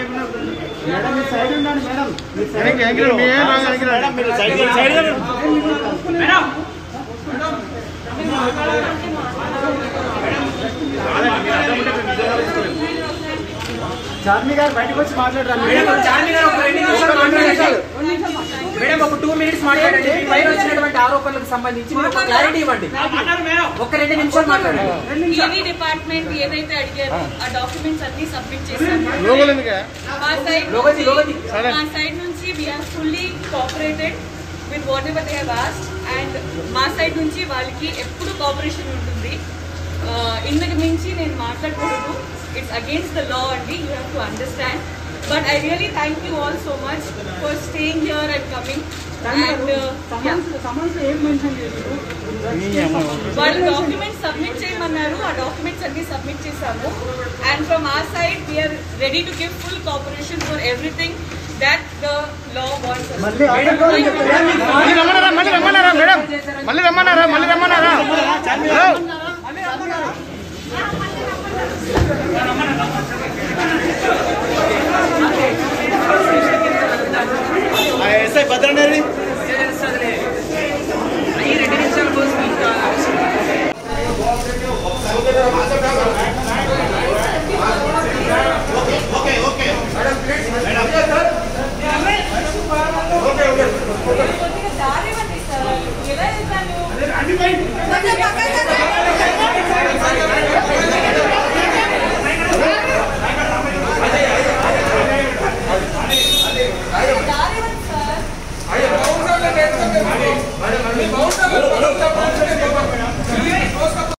చార్మి గారు బయటకు వచ్చి మాట్లాడరా మేడం ఒక 2 minutes మాట్లాడండి పైన వచ్చినటువంటి ఆరోపణలకు సంబంధించి ఒక క్లారిటీ ఇవ్వండి ఒక 2 నిమిషాలు మాట్లాడండి ఈవీ డిపార్ట్మెంట్ ఏదైతే అడిగారో ఆ డాక్యుమెంట్స్ అన్ని సబ్మిట్ చేశాము మా సైడ్ నుంచి we are fully cooperated with whatever they have asked and మా సైడ్ నుంచి వాళ్ళకి ఎప్పుడు కోఆపరేషన్ ఉంటుంది ఇందుకు మించి నేను మాట్లాడకూడదు ఇట్స్ అగేన్స్ట్ ద లా అండి you have to understand but I really thank you all so much for staying here and coming and వాళ్ళు డాక్యుమెంట్స్ సబ్మిట్ చేయమన్నారు ఆ డాక్యుమెంట్స్ అన్ని సబ్మిట్ చేశాము and from our side we are ready to give full cooperation for everything that the law wants us to ऐसे भद्रनेरी